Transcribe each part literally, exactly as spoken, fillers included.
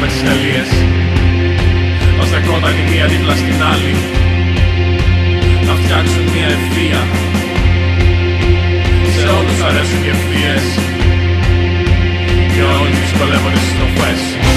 με τις τελείες. Μας στεκόταν η μία δίπλα στην άλλη να φτιάξουν μια ευθεία. Σε όλους αρέσουν οι ευθείες και όλοι δυσκολεύονται στις στροφές.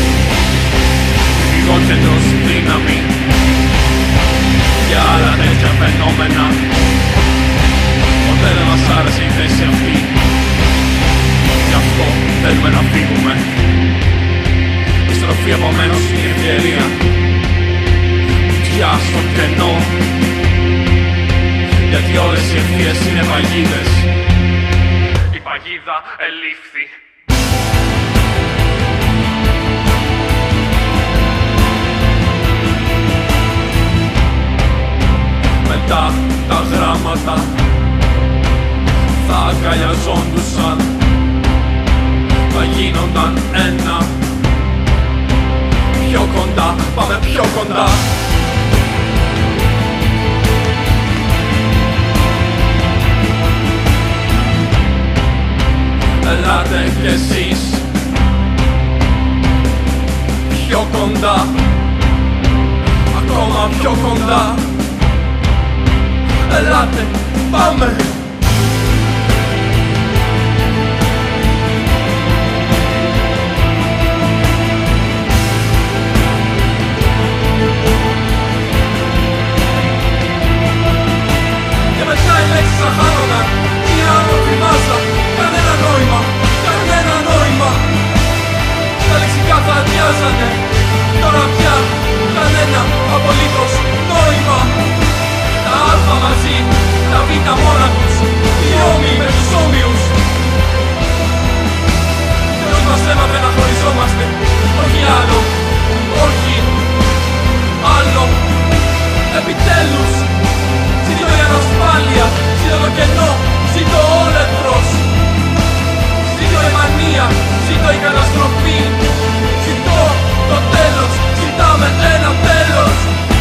Φυγό κέντρος, δύναμη και άλλα τέτοια φαινόμενα. Ποτέ δεν μας άρεσε η θέση αυτή, γι' αυτό θέλουμε να φύγουμε. Η στροφή επομένως είναι ευκαιρία, πια στο κενό, γιατί όλες οι ευθείες είναι παγίδες. Η παγίδα ελήφθη. Μετά τα γράμματα θα αγκαλιαζόντουσαν, θα γίνονταν ένα. Πιο κοντά, πάμε πιο κοντά. Ελάτε κι εσείς πιο κοντά, ακόμα πιο κοντά. Ελάτε, πάμε! Και μετά οι λέξεις θα χάνονταν μια όμορφη μάζα. Κανένα νόημα, κανένα νόημα. Τα λεξικά θα αδειάζανε, τώρα πια κανένα απολύτως νόημα. Τα αλφα μαζί, τα β μόνα τους, οι όμοιοι με τους όμοιους. Ποιος μας έμαθε να χωριζόμαστε, όχι άλλο, όχι άλλο. Επιτέλους, ζήτω η ανασφάλεια, ζήτω το κενό, ζήτω ο όλεθρος. Ζήτω η μανία, ζήτω η καταστροφή. Ζητώ το τέλος, ζητάμε ένα τέλος.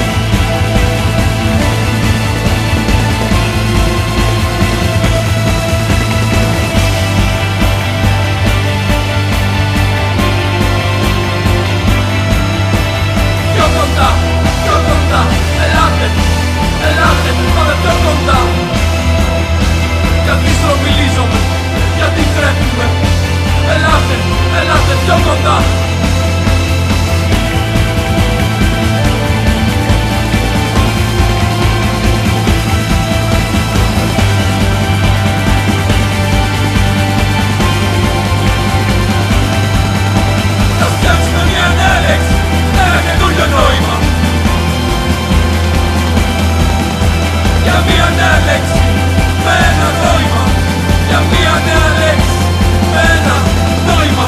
Πιο κοντά, πιο κοντά, ελάτε, ελάτε, πάμε πιο κοντά. Γιατί στροβιλίζομαι, γιατί τρέχουμε. Ελάτε, ελάτε πιο κοντά. Θα φτιάξουμε μια νέα λέξη, ένα καινούριο νόημα. Για μια νέα λέξη, με ένα νόημα. Για μια νέα λέξη, με ένα νόημα.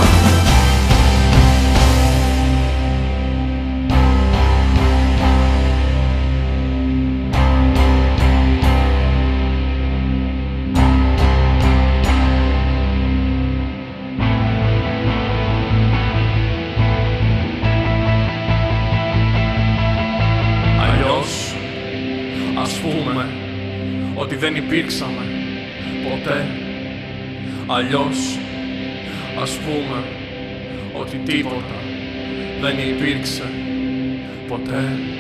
Αλλιώς, ας πούμε ότι δεν υπήρξαμε ποτέ. Αλλιώς, ας πούμε ότι τίποτα δεν υπήρξε ποτέ.